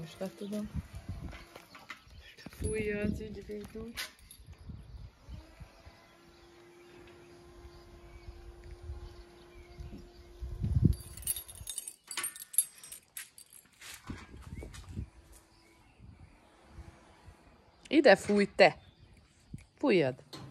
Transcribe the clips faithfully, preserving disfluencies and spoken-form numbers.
most le tudom. Fújja az ügyvéd úr. Ide fújj te! Fújjad!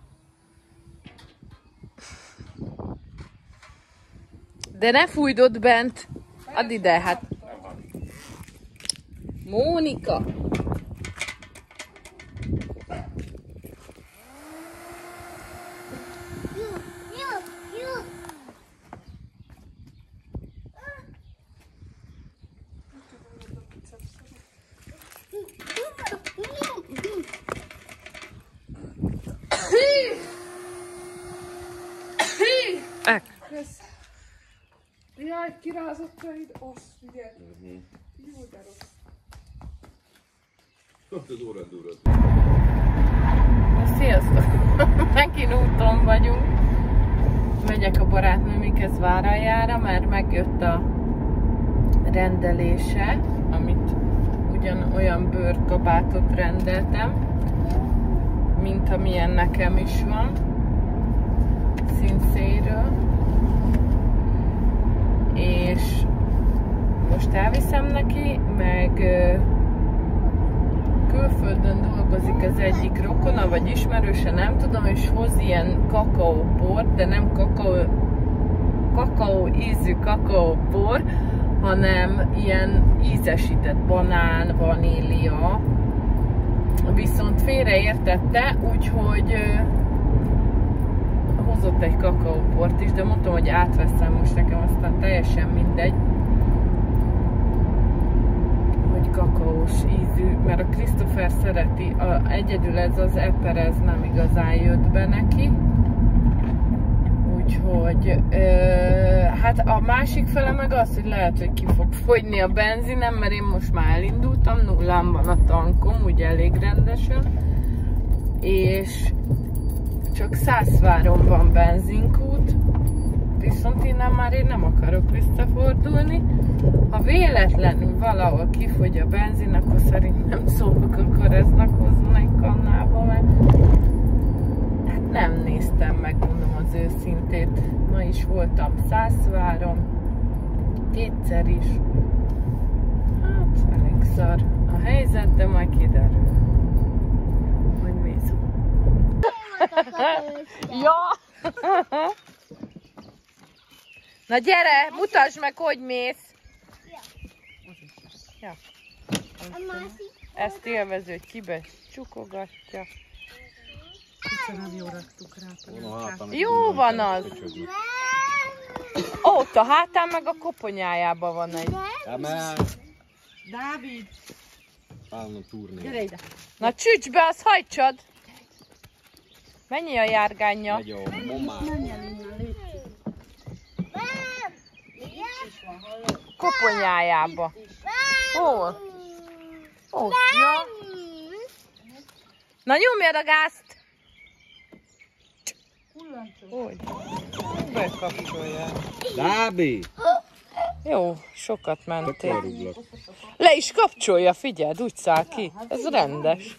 De ne fújd ott bent! Add ide, hát! Mónika! Jaj, kirázott raid, azt figyelj! Jó, de rossz. Kapd az órad, órad. Sziasztok! Megint úton vagyunk. Megyek a barátnőmikhez Váraljára, mert megjött a rendelése, amit ugyanolyan bőrkabátot rendeltem, mint amilyen nekem is van. Sinsei-ről. És most elviszem neki, meg külföldön dolgozik az egyik rokona, vagy ismerőse, nem tudom, és hoz ilyen kakaóbort, de nem kakaó, kakaó ízű kakaóbor, hanem ilyen ízesített banán, vanília. Viszont félreértette, úgyhogy hozott egy kakaóbort is, de mondtam, hogy átveszem most nekem, aztán teljesen mindegy, hogy kakaós ízű, mert a Christopher szereti, a, egyedül ez az eper, ez nem igazán jött be neki. Úgyhogy, ö, hát a másik fele meg az, hogy lehet, hogy ki fog fogyni a benzinem, mert én most már elindultam, nullán van a tankom, ugye elég rendesen, és csak Szászváron van benzinkút, viszont innen már én nem akarok visszafordulni. Ha véletlenül valahol kifogy a benzin, akkor szerintem szólok a Koreznak hozzon egy kannába, mert hát nem néztem meg, mondom az őszintét. Ma is voltam Szászváron, kétszer is. Hát elég szar a helyzet, de majd kiderül, hogy mész. Ja! Na gyere, mutasd meg, hogy mész! Ja. Ezt élvező, hogy kibe csukogatja. Köszönöm, jó raktuk rá. Jó van az! Ott a hátán meg a koponyájában van egy. Dávid! Gyere ide! Na csücs be, azt hajtsad! Mennyi a járgánya? Megy a momát. Koponyájába. Hol? Ott, ja. Na nyomjad a gázt! Hogy? Bekapcsolja. Dábi! Jó, sokat mentél. Le is kapcsolja, figyeld, úgy száll ki. Ez rendes.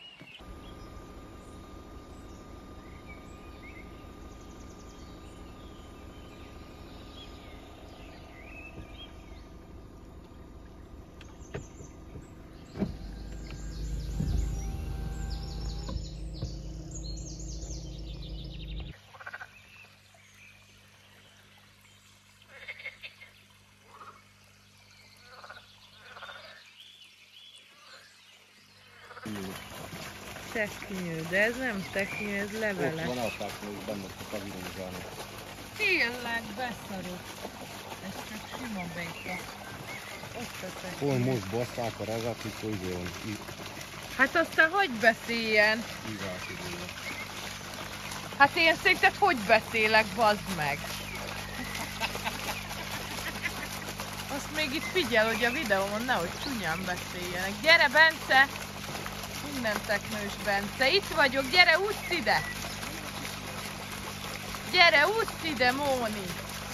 Teknyő, de ez nem teknyő, ez leveles. Ott van a teknyő, és benne a kavirózsának. Tényleg beszarok. Ez csak sima béka. Ott a teknyő. Hol most basszák a rezet, hogy izé van itt. Hát aztán hogy beszéljen? Ívás idő. Hát én szerinted hogy beszélek, bazd meg? Azt még itt figyel, hogy a videómon nehogy csúnyán beszéljenek. Gyere, Bence! Minden teknős Bence. Itt vagyok, gyere, ússz ide! Gyere, ússz ide, Móni!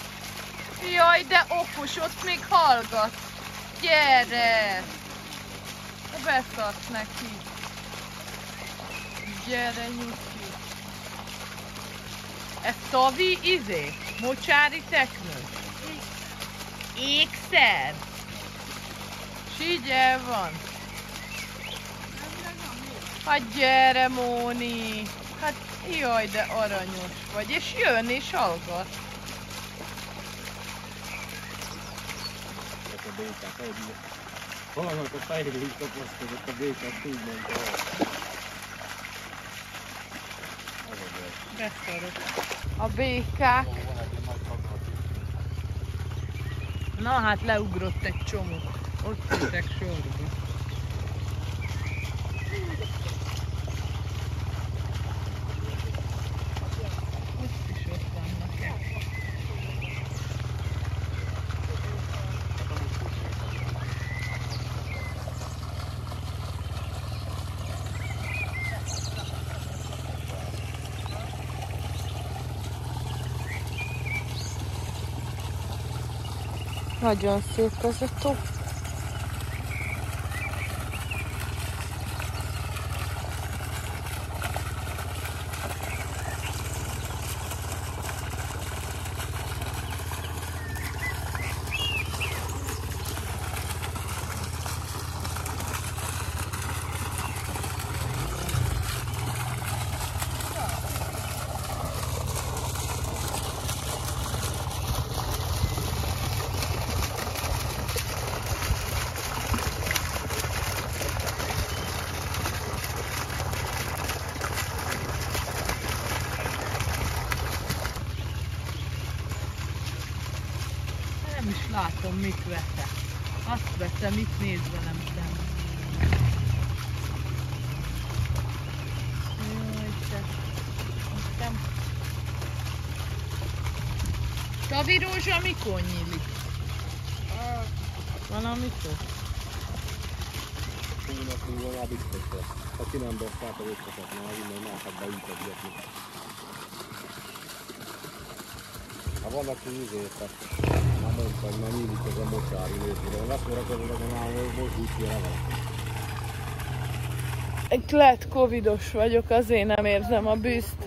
Jaj, de okos, ott még hallgat! Gyere! beszart neki. Gyere, Nyuki. Ez Tavi izé? Mocsári teknő? Ékszer? Sigye van. Hát gyere, Móni. Hát jaj, de aranyos vagy. És jön és hallgat. A békák, ahogy valamelyik a fejre is kapaszkodott a békát, úgy mondta. Beszarok. A békák. Na hát leugrott egy csomó. Ott ültek sorba. Ott is ott vannak-e. Nagyon szép ez a tó. Nem is látom, mit vette. Azt vette, mit néz velem szemben. Jaj, te. Aztán... Tavi rózsa mikor nyílik? Valamikor? Hónap múlva már biztos lesz. Ha ki nem baszták a összeset, már innen mások beütözgetni. Ha van, aki izélte, már mondta, hogy már nyílik ez a mocsári nézőre. Akkor akarod, hogy már most úgy jön van. Egy lehet covidos vagyok, azért nem érzem a bűzt.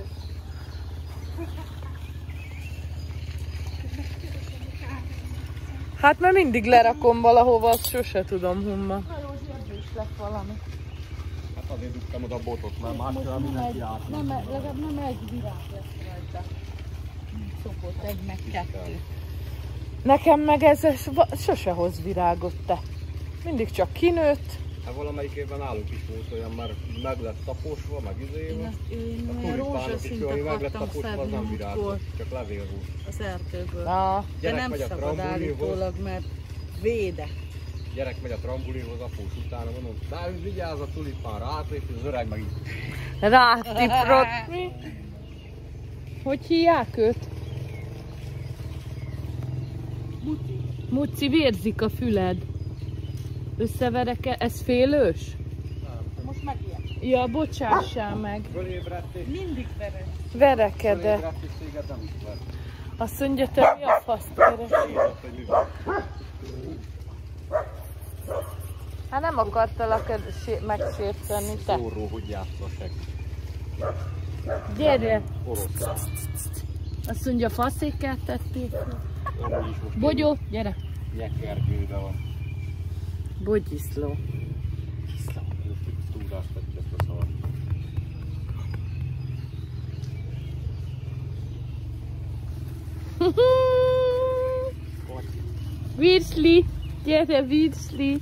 Hát mert mindig lerakom valahova, azt sose tudom humma. Na Józsi, ebből is lett valami. Hát azért dugtam oda a botot, mert máskor mindenki át. Nem, legalább nem egy virág lesz rajta. Szokott egy meg kettő. Nekem meg ez, ez sose hoz virágot, te. Mindig csak kinőtt. Hát valamelyik évben nálunk is volt olyan, már meg lett taposva, meg izéve. Én A olyan tulipánok is olyan, hogy meg lett rózsaszintet taposva, az akartam nem szedni virágos, múltkor csak levél volt. az erdőből. Ah. De Gyerek nem megy a szabad trambulinhoz. állítólag, mert véde. Gyerek megy a trambulinhoz, após utána mondom, Dávid, vigyázz a tulipánra, átlép, és az öreg meg így. Rátiprott. Mi? Hogy hívják őt? Muti. Muci, vérzik a füled. Összeverek -e? Ez félős? Most megijed. Ja, bocsássál meg. Fölébredt és Mindig veres. Verekedek. fölébredt és téged nem ismer. Azt mondja, te mi a faszt keresel? Tudod, hogy mi van. Hát nem akartalak megsérteni, te. Szóró, hogy játszol a seg. Gyere! Oroszlán. Azt mondja, faszékkel tették. Amúgy is most Bogyó, gyere! Nyekergőbe van. Bogyiszló. Túrást tett ezt a szart. Virsli! Gyere, virsli!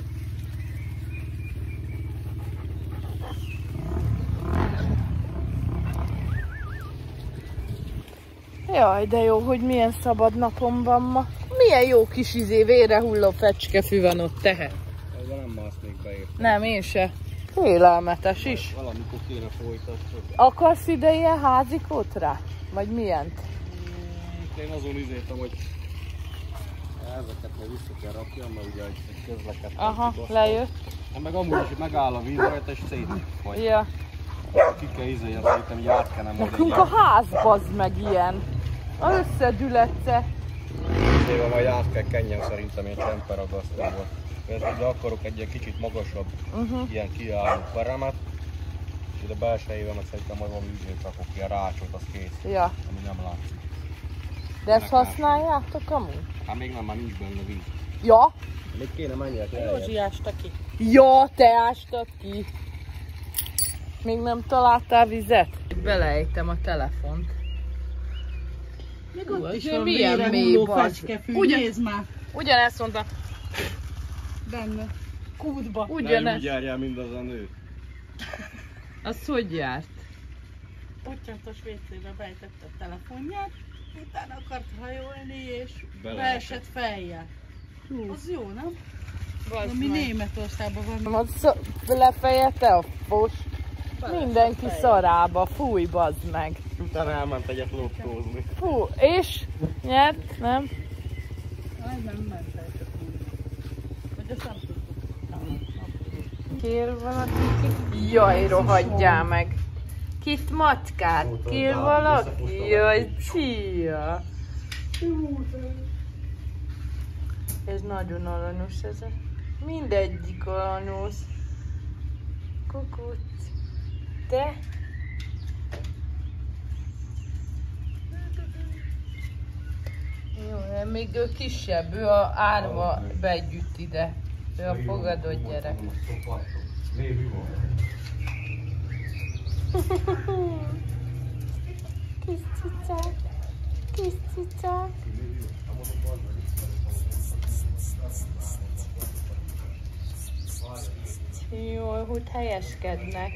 Jaj, de jó, hogy milyen szabad napom van ma. Milyen jó kis izé, vére hulló fecskefű van ott, tehet. Ezzel nem másznék beérteni. Nem, én se. Félelmetes is. Valamikor kéne folytatni. Akarsz ide ilyen házikót rá? Vagy milyen? Én azon izéltem, hogy ezeket meg vissza kell rakjam, mert ugye egy közleket. Aha, lejött. Hát meg amúgy is megáll a víz rajta és szétfagy. Ja. Ki kell izélni, szerintem így át kellene majd egy Nekünk a ház bazd meg ilyen. A összedületse. izével majd át kell kenjen szerintem egy csemperagasztóval. De akarok egy ilyen kicsit magasabb, uh-huh. ilyen kiálló paramat, és ide belsejében meg szerintem majd valami ügyét rakok, ilyen rácsot, az kész, ja. ami nem látszik. De ezt használjátok amúgy? Hát még nem, már nincs benne víz. Ja? Még kéne menjek el. Józsi ásta ki. Ja, te ástad ki. Még nem találtál vizet? Beleejtem a telefont. Még ott is van milyen mélyre mély hulló fecskefű, Ugyan- nézd már. Ugyanezt mondta. Benne. Kútba. Ne úgy Ugyanezt. járjál, mint az a nő. Az hogy járt? Puttyantos vécébe bejtette a telefonját, utána akart hajolni és Beleesett. beesett fejjel. Az jó, nem? Bazd Mi meg. Németországban van. Az lefejelte a fos. Mindenki szarába. Fúj, bazd meg. Utána elment egyet loptózni. Fú, és? Nyert? Nem? Aj, nem ment el csak úgy. Vagy azt nem tudtuk. Kér valaki? Jaj, rohadjál meg. Kit matkát? Kér valaki? Jaj, szia. Ez nagyon aranyos ez. Mindegyik aranyos. Kukuc. Te? Jó, még ő kisebb, ő a árva begyütt ide. Ő a fogadott gyerek. Kis cicák, kis cicák. Jól, hogy helyeskednek.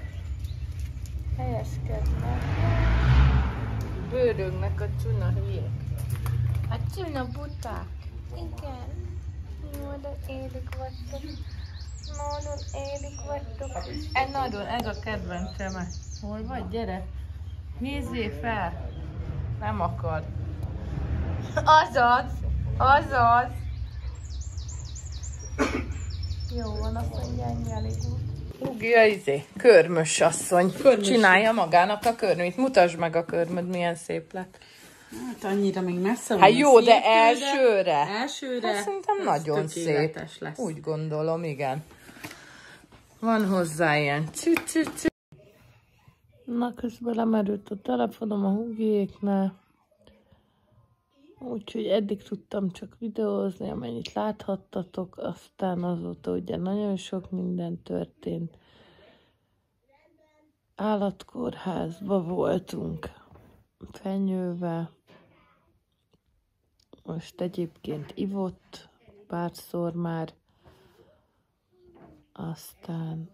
Helyeskednek. Bőrögnek a csuna hülyék. A csuna buták. Igen. Nagyon élik vagytok. Nagyon élik vagytok. Ez nagyon, ez a kedvencem. Hol vagy? Gyere. Nézzél fel. Nem akar. Azaz. Azaz. Jó van, azt mondja, ennyi elég volt. Ugia, izé, körmös asszony. Körmös. Csinálja magának a körmöt. Mutasd meg a körmöd, milyen szép lett. Hát annyira még messze van. Hát jó, de elsőre. Elsőre. Hát szerintem nagyon szép. Lesz. Úgy gondolom, igen. Van hozzá ilyen cü cü cü. Na, közben lemerült a telefonom a Hugiéknál. Úgyhogy eddig tudtam csak videózni, amennyit láthattatok, aztán azóta ugye nagyon sok minden történt. Állatkórházba voltunk fenyővel. Most egyébként ivott párszor már. Aztán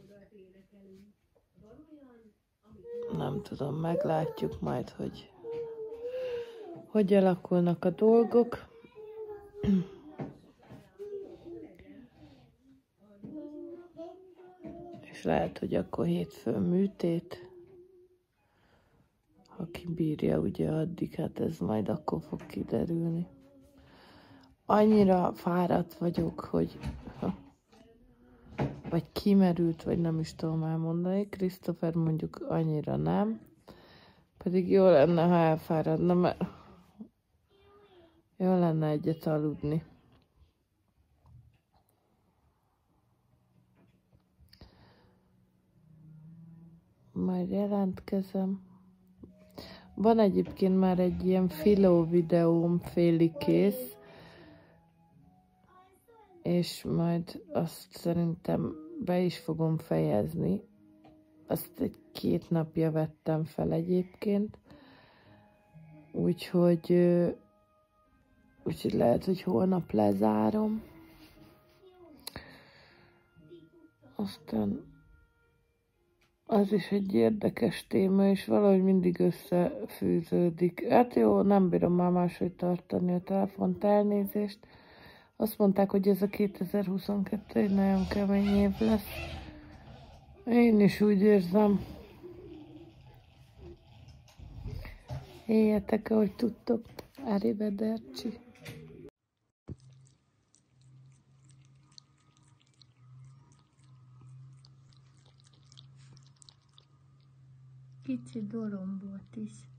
nem tudom, meglátjuk majd, hogy hogy alakulnak a dolgok. És lehet, hogy akkor hétfőn műtét. Ha kibírja ugye addig, hát ez majd akkor fog kiderülni. Annyira fáradt vagyok, hogy vagy kimerült, vagy nem is tudom elmondani. Christopher mondjuk annyira nem. Pedig jó lenne, ha elfáradna, mert jó lenne egyet aludni. Majd jelentkezem. Van egyébként már egy ilyen filó videóm félig kész, és majd azt szerintem be is fogom fejezni. Azt egy két napja vettem fel egyébként. Úgyhogy, úgyhogy lehet, hogy holnap lezárom. Aztán az is egy érdekes téma, és valahogy mindig összefűződik. Hát jó, nem bírom már máshogy tartani a telefont, elnézést. Azt mondták, hogy ez a kétezer-huszonkettő egy nagyon kemény év lesz. Én is úgy érzem. Éljetek, ahogy tudtok. Arrivederci. Pici dorombolt is.